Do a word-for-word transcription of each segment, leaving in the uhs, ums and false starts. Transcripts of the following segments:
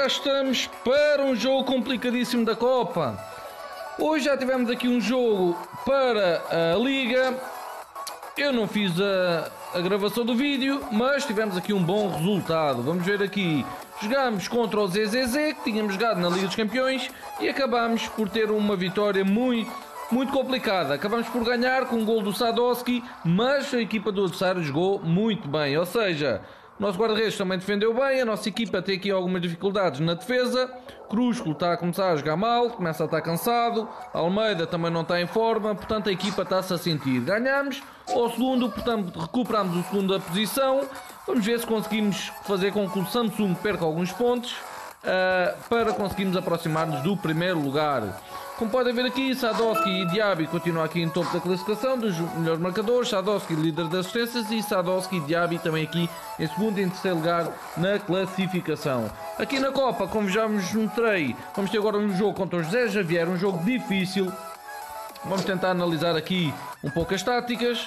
cá estamos para um jogo complicadíssimo da Copa. Hoje já tivemos aqui um jogo para a Liga. Eu não fiz a, a gravação do vídeo, mas tivemos aqui um bom resultado. Vamos ver aqui. Jogámos contra o Z Z Z, que tínhamos jogado na Liga dos Campeões, e acabámos por ter uma vitória muito, muito complicada. Acabámos por ganhar com um gol do Sadowski, mas a equipa do adversário jogou muito bem. Ou seja, o nosso guarda-redes também defendeu bem, a nossa equipa tem aqui algumas dificuldades na defesa. Crusco está a começar a jogar mal, começa a estar cansado. Almeida também não está em forma, portanto a equipa está-se a sentir. Ganhamos ao segundo, portanto recuperamos o segundo da posição. Vamos ver se conseguimos fazer com que o Samsung perca alguns pontos uh, para conseguirmos aproximar-nos do primeiro lugar. Como podem ver aqui, Sadowski e Diaby continuam aqui em topo da classificação dos melhores marcadores. Sadowski líder das assistências e Sadowski e Diaby também aqui em segundo e em terceiro lugar na classificação. Aqui na Copa, como já vos mostrei, vamos ter agora um jogo contra o José Javier, um jogo difícil. Vamos tentar analisar aqui um pouco as táticas.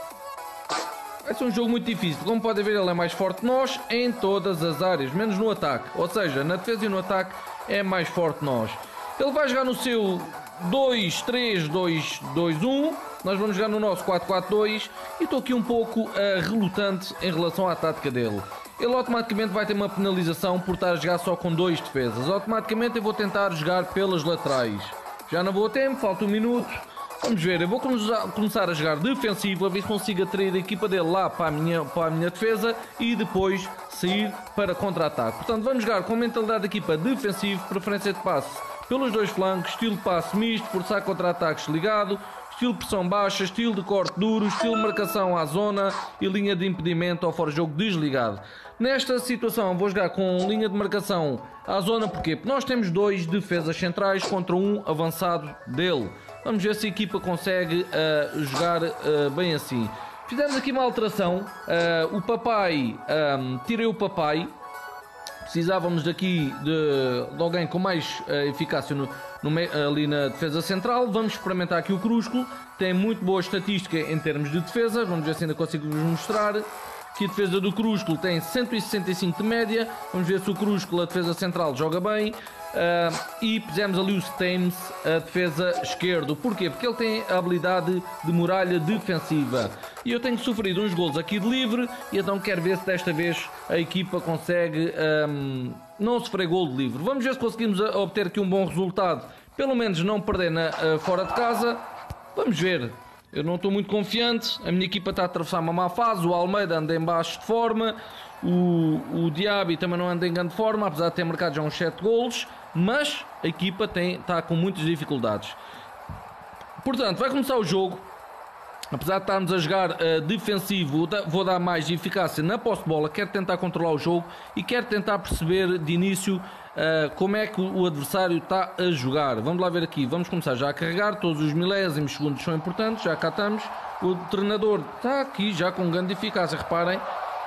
Vai ser um jogo muito difícil. Como podem ver, ele é mais forte que nós em todas as áreas, menos no ataque. Ou seja, na defesa e no ataque é mais forte que nós. Ele vai jogar no seu dois três dois dois um. Nós vamos jogar no nosso quatro quatro dois. E estou aqui um pouco uh, relutante em relação à tática dele. Ele automaticamente vai ter uma penalização por estar a jogar só com dois defesas. Automaticamente eu vou tentar jogar pelas laterais. Já não vou a tempo, falta um minuto. Vamos ver, eu vou começar a jogar defensivo, a ver se consigo atrair a equipa dele lá para a minha, para a minha defesa e depois sair para contra-ataque. Portanto, vamos jogar com mentalidade de equipa defensiva, preferência de passe pelos dois flancos, estilo de passe misto, forçar contra-ataques ligado, estilo de pressão baixa, estilo de corte duro, estilo de marcação à zona e linha de impedimento ao fora-jogo desligado. Nesta situação vou jogar com linha de marcação à zona, porquê? Porque nós temos dois defesas centrais contra um avançado dele. Vamos ver se a equipa consegue uh, jogar uh, bem assim. Fizemos aqui uma alteração. Uh, o papai, um, tirei o papai. Precisávamos daqui de, de alguém com mais uh, eficácia no, no, ali na defesa central. Vamos experimentar aqui o Crusco. Tem muito boa estatística em termos de defesa. Vamos ver se ainda consigo vos mostrar. Aqui a defesa do Crusco tem cento e sessenta e cinco de média. Vamos ver se o Crusco, a defesa central, joga bem. Uh, e pusemos ali o Steams, a defesa esquerdo. Porquê? Porque ele tem a habilidade de muralha defensiva. E eu tenho sofrido uns gols aqui de livre. E então quero ver se desta vez a equipa consegue um, não sofrer gol de livre. Vamos ver se conseguimos obter aqui um bom resultado. Pelo menos não perder na, uh, fora de casa. Vamos ver. Eu não estou muito confiante. A minha equipa está a atravessar uma má fase. O Almeida anda em baixo de forma. O, o Diaby também não anda em grande forma, apesar de ter marcado já uns sete golos. Mas a equipa tem, está com muitas dificuldades. Portanto, vai começar o jogo. Apesar de estarmos a jogar uh, defensivo, vou dar mais eficácia na posse de bola. Quero tentar controlar o jogo e quero tentar perceber de início uh, como é que o adversário está a jogar. Vamos lá ver aqui. Vamos começar já a carregar. Todos os milésimos segundos são importantes. Já cá estamos. O treinador está aqui já com grande eficácia. Reparem.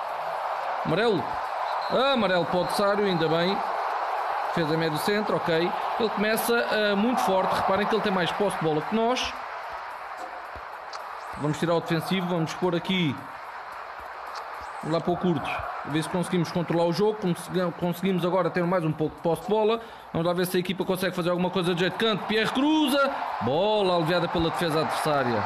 Amarelo. Ah, amarelo para o adversário, ainda bem. Defesa médio centro, ok. Ele começa uh, muito forte. Reparem que ele tem mais posse de bola que nós. Vamos tirar o defensivo. Vamos pôr aqui. Vamos lá para o curto. Ver se conseguimos controlar o jogo. Conseguimos agora ter mais um pouco de posse de bola. Vamos lá ver se a equipa consegue fazer alguma coisa de jeito. Canto, Pierre cruza. Bola aliviada pela defesa adversária.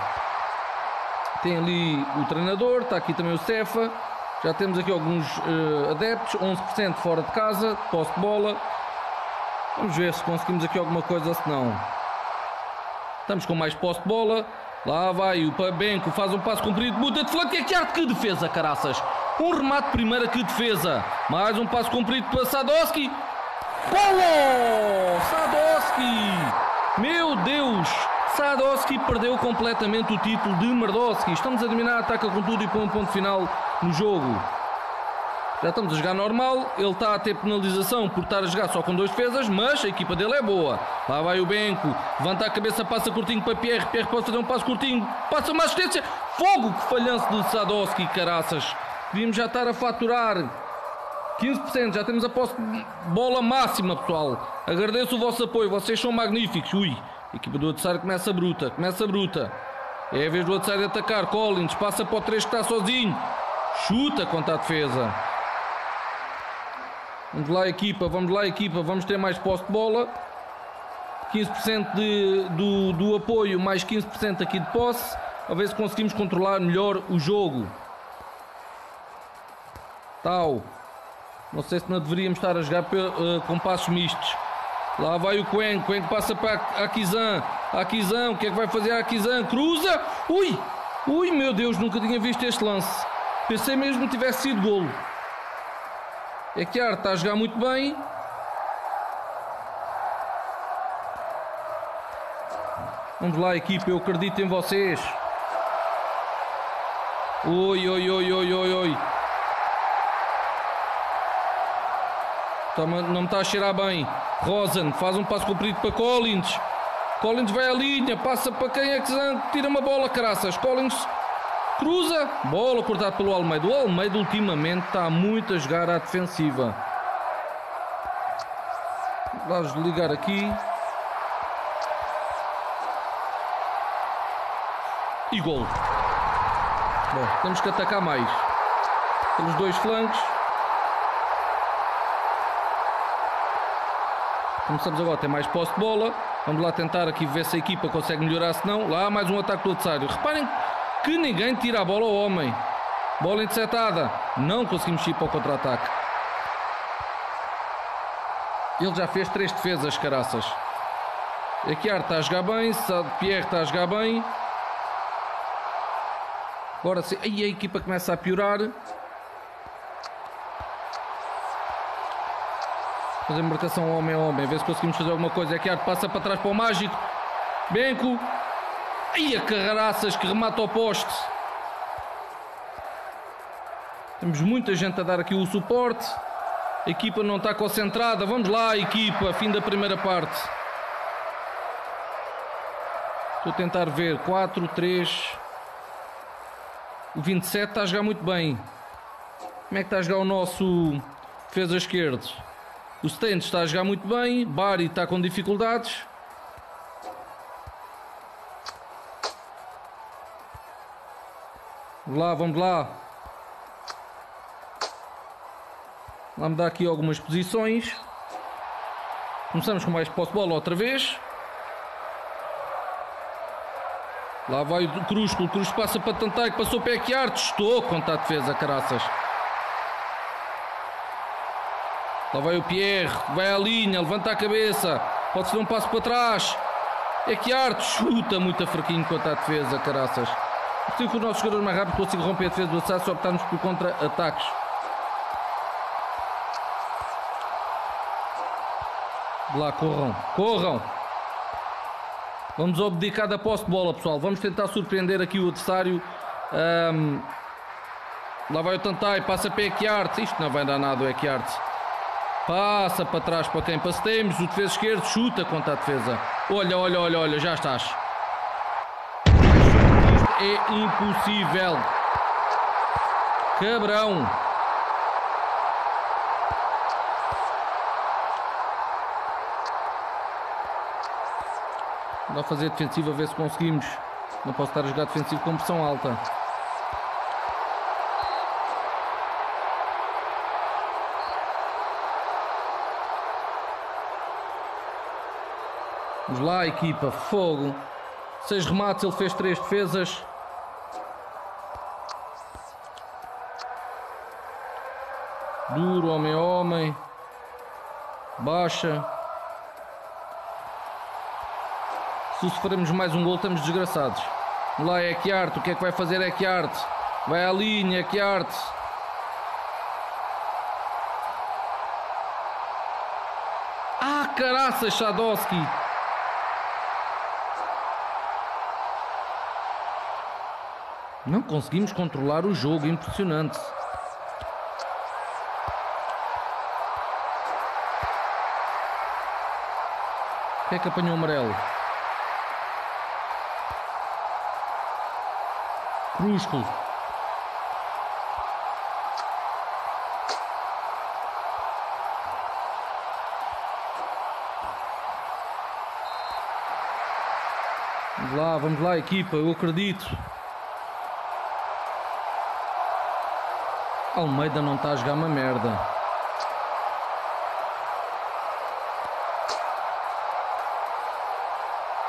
Tem ali o treinador. Está aqui também o Cefa. Já temos aqui alguns uh, adeptos. onze por cento fora de casa. Posse de bola. Vamos ver se conseguimos aqui alguma coisa, se não. Estamos com mais posse de bola. Lá vai o Pabenco, faz um passo comprido, muda de flanco, que arte, que defesa, caraças. Um remate de primeira, que defesa. Mais um passo comprido para Sadowski. Golo! Sadowski! Meu Deus! Sadowski perdeu completamente o título de Merdowski. Estamos a dominar, ataca com tudo e põe um ponto final no jogo. Já estamos a jogar normal. Ele está a ter penalização por estar a jogar só com dois defesas, mas a equipa dele é boa. Lá vai o Benco, levanta a cabeça, passa curtinho para Pierre. Pierre pode fazer um passo curtinho, passa uma assistência. Fogo, que falhanço de Sadowski, caraças. Devíamos já estar a faturar quinze por cento, já temos a posse de bola máxima, pessoal. Agradeço o vosso apoio, vocês são magníficos. Ui, a equipa do adversário começa bruta, começa bruta. É a vez do adversário atacar. Collins passa para o três que está sozinho. Chuta contra a defesa. Vamos lá, equipa, vamos lá, equipa, vamos ter mais posse de bola. quinze por cento de, do, do apoio, mais quinze por cento aqui de posse. A ver se conseguimos controlar melhor o jogo. Tal. Não sei se não deveríamos estar a jogar uh, com passos mistos. Lá vai o Quen, Quen passa para a Akizan. Akizan, o que é que vai fazer a Akizan? Cruza! Ui! Ui, meu Deus, nunca tinha visto este lance. Pensei mesmo que tivesse sido golo. É que a Arte está a jogar muito bem. Vamos lá, equipa, eu acredito em vocês. Oi, oi, oi, oi, oi, oi. Não me está a cheirar bem. Rosen faz um passo comprido para Collins. Collins vai à linha, passa para quem é que tira uma bola, caraças. Collins cruza, bola cortada pelo Almeida. O Almeida ultimamente está muito a jogar à defensiva. Vamos ligar aqui. E gol. Bom, temos que atacar mais. Pelos dois flancos. Começamos agora a ter mais posse de bola. Vamos lá tentar aqui ver se a equipa consegue melhorar, se não. Lá mais um ataque do adversário. Reparem que ninguém tira a bola ao homem. Bola interceptada. Não conseguimos ir para o contra-ataque. Ele já fez três defesas, caraças. Aqui a Arte está a jogar bem. Pierre está a jogar bem. Agora sim. Aí a equipa começa a piorar. Fazer marcação homem a homem. A ver se conseguimos fazer alguma coisa. É que a Arte passa para trás para o Mágico. Benco. Ai, a carraças que remata ao poste. Temos muita gente a dar aqui o suporte. A equipa não está concentrada. Vamos lá, equipa. Fim da primeira parte. Estou a tentar ver. quatro, três. O vinte e sete está a jogar muito bem. Como é que está a jogar o nosso defesa esquerdo? O Stentes está a jogar muito bem. Bari está com dificuldades. Vamos lá, vamos lá. Vamos dar aqui algumas posições. Começamos com mais posse de bola outra vez. Lá vai o Cruz. O Cruz passa para Tantai, que passou para Equiarte. Estou contra a defesa, caraças. Lá vai o Pierre, vai à linha, levanta a cabeça, pode ser um passo para trás. É que Arte chuta muito fraquinho contra a defesa, caraças. Preciso que os nossos jogadores mais rápidos consigam romper a defesa do adversário, só optarmos por contra-ataques. Lá, corram, corram. Vamos abdicar da posse de bola, pessoal. Vamos tentar surpreender aqui o adversário. Um... Lá vai o Tantai, passa para Equiarte. Isto não vai dar nada, o Equiarte. Passa para trás para quem passemos. O defesa esquerdo chuta contra a defesa. Olha, olha, olha, olha, já estás. Isto é impossível. Cabrão. Vamos fazer defensivo a ver se conseguimos. Não posso estar a jogar defensivo com pressão alta. Vamos lá, equipa, fogo. Seis remates, ele fez três defesas. Duro, homem a homem. Baixa. Se sofremos mais um gol, estamos desgraçados. Vamos lá, Equiarte, o que é que vai fazer Equiarte? Vai à linha, Equiarte. Ah, caraças, Sadowski. Não conseguimos controlar o jogo, impressionante. Quem é que apanhou o amarelo? Crúsculo. Vamos lá, vamos lá, equipa, eu acredito. Almeida não está a jogar uma merda.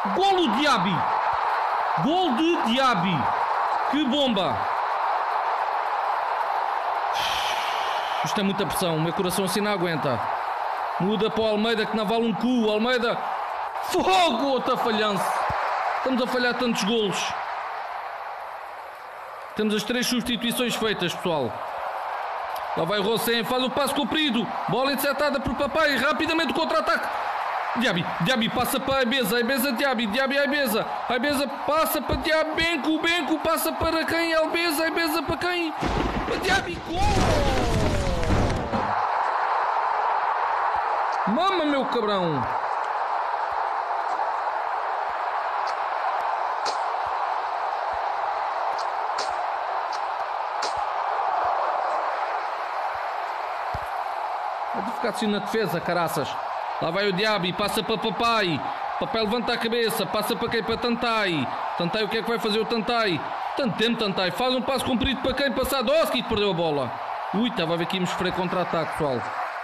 Golo de Diaby. Gol de Diaby. Que bomba. Isto é muita pressão. O meu coração assim não aguenta. Muda para o Almeida que não vale um cu. Almeida. Fogo. Outra falhança. Estamos a falhar tantos golos. Temos as três substituições feitas, pessoal. Lá vai o Rossem. Faz o passo comprido. Bola interceptada por Papai. Rapidamente o contra-ataque. Diaby, Diaby passa para Aibeza, Aibeza, Diaby, Diaby, Aibeza, Aibeza passa para Diaby, Benco, Benco passa para quem? Aibeza, Aibeza para quem? Para Diaby, gol! Mama, meu cabrão! Pode ficar assim na defesa, caraças. Lá vai o Diaby, passa para Papai. Papai levanta a cabeça, passa para quem? Para Tantai. Tantai, o que é que vai fazer o Tantai? Tanto tempo, Tantai. Faz um passo comprido para quem? Para Sadowski, que perdeu a bola. Ui, estava a ver que íamos sofrer contra-ataque, pessoal.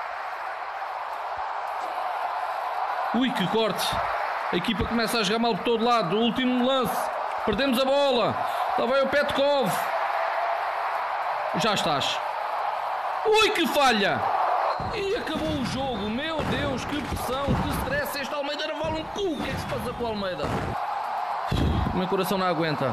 Ui, que corte. A equipa começa a jogar mal por todo lado. O último lance. Perdemos a bola. Lá vai o Petkov. Já estás. Ui, que falha. E acabou o jogo. Meu Deus, que pressão, que stress. Este Almeida não vale um cu. O que é que se passa com o Almeida? O meu coração não aguenta.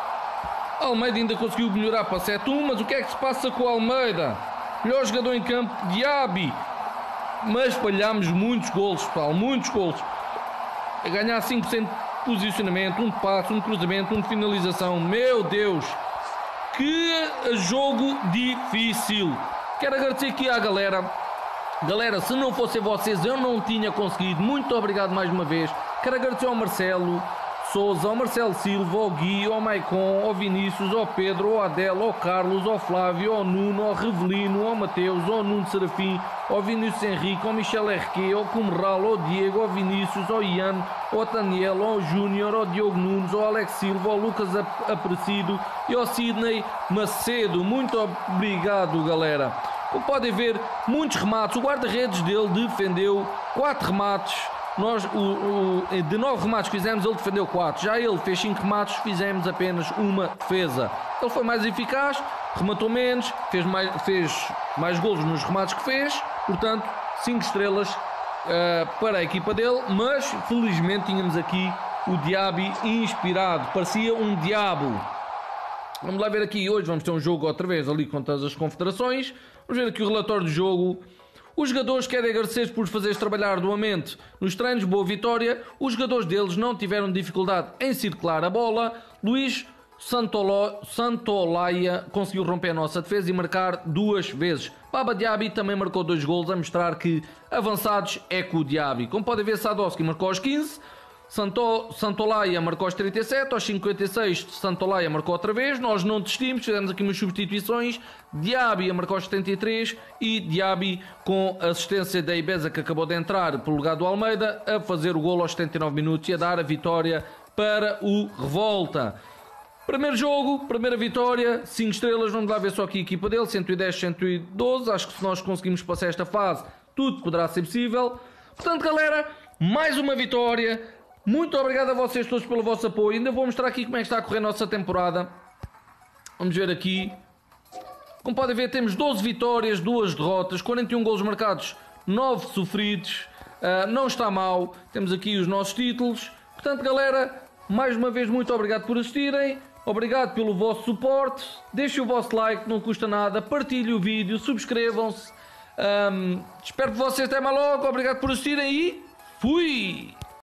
Almeida ainda conseguiu melhorar para sete a um, mas o que é que se passa com o Almeida? Melhor jogador em campo, Diaby. Mas falhámos muitos golos, pessoal. Muitos golos. A ganhar cinco por cento de posicionamento, um de passe, um de cruzamento, um de finalização. Meu Deus. Que jogo difícil. Quero agradecer aqui à galera. Galera, se não fossem vocês, eu não tinha conseguido. Muito obrigado mais uma vez. Quero agradecer ao Marcelo Souza, ao Marcelo Silva, ao Gui, ao Maicon, ao Vinícius, ao Pedro, ao Adel, ao Carlos, ao Flávio, ao Nuno, ao Revelino, ao Mateus, ao Nuno Serafim, ao Vinícius Henrique, ao Michel R Q, ao Comerral, ao Diego, ao Vinícius, ao Ian, ao Daniel, ao Júnior, ao Diogo Nunes, ao Alex Silva, ao Lucas Aparecido e ao Sidney Macedo. Muito obrigado, galera. Como podem ver, muitos remates. O guarda-redes dele defendeu quatro remates. Nós, o, o, de nove remates que fizemos, ele defendeu quatro. Já ele fez cinco remates, fizemos apenas uma defesa. Ele foi mais eficaz, rematou menos, fez mais, fez mais golos nos remates que fez. Portanto, cinco estrelas uh, para a equipa dele. Mas, felizmente, tínhamos aqui o Diaby inspirado. Parecia um diabo. Vamos lá ver aqui. Hoje vamos ter um jogo outra vez ali contra as confederações. Vamos ver aqui o relatório do jogo. Os jogadores querem agradecer por fazeres trabalhar arduamente nos treinos. Boa vitória. Os jogadores deles não tiveram dificuldade em circular a bola. Luís Santolo, Santolaia conseguiu romper a nossa defesa e marcar duas vezes. Baba Diaby também marcou dois golos, a mostrar que avançados é com o Diaby. Como podem ver, Sadowski marcou aos quinze. Santo, Santolaia marcou aos trinta e sete, aos cinquenta e seis Santolaia marcou outra vez. Nós não desistimos, fizemos aqui umas substituições. Diaby marcou aos setenta e três e Diaby, com assistência da Aibeza, que acabou de entrar pelo lugar do Almeida, a fazer o golo aos setenta e nove minutos e a dar a vitória para o Revolta. Primeiro jogo, primeira vitória, cinco estrelas. Vamos lá ver só aqui a equipa dele, cento e dez, cento e doze. Acho que se nós conseguimos passar esta fase, tudo poderá ser possível. Portanto, galera, mais uma vitória. Muito obrigado a vocês todos pelo vosso apoio. Ainda vou mostrar aqui como é que está a correr a nossa temporada. Vamos ver aqui. Como podem ver, temos doze vitórias, duas derrotas, quarenta e um golos marcados, nove sofridos. Uh, não está mal. Temos aqui os nossos títulos. Portanto, galera, mais uma vez, muito obrigado por assistirem. Obrigado pelo vosso suporte. Deixem o vosso like, não custa nada. Partilhem o vídeo, subscrevam-se. Um, espero que vocês até mais logo. Obrigado por assistirem e fui!